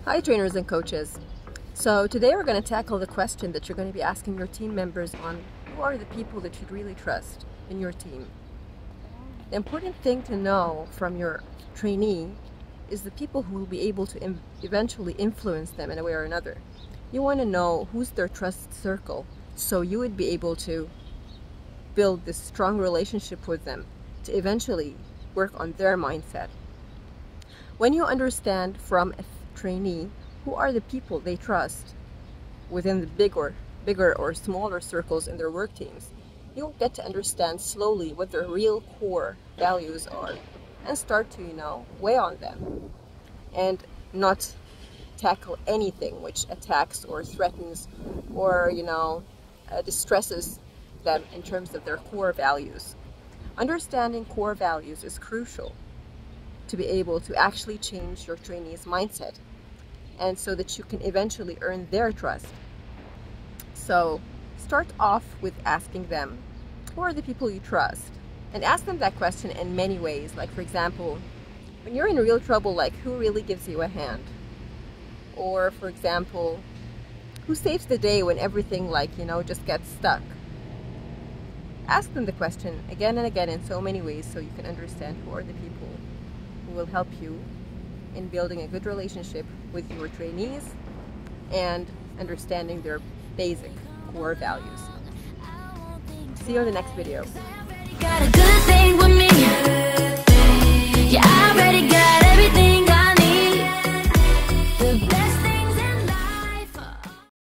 Hi trainers and coaches. So today we're going to tackle the question that you're going to be asking your team members on who are the people that you'd really trust in your team. The important thing to know from your trainee is the people who will be able to eventually influence them in a way or another. You want to know who's their trust circle so you would be able to build this strong relationship with them to eventually work on their mindset. When you understand from a trainee who are the people they trust within the bigger or smaller circles in their work teams, you'll get to understand slowly what their real core values are and start to, weigh on them and not tackle anything which attacks or threatens or, distresses them in terms of their core values. Understanding core values is crucial to be able to actually change your trainee's mindset and so that you can eventually earn their trust. So start off with asking them, who are the people you trust? And ask them that question in many ways. Like, for example, when you're in real trouble, like, who really gives you a hand? Or, for example, who saves the day when everything, just gets stuck? Ask them the question again and again in so many ways so you can understand who are the people who will help you in building a good relationship with your trainees and understanding their basic core values. See you in the next video. Got a good thing with me. Yeah, I already got it.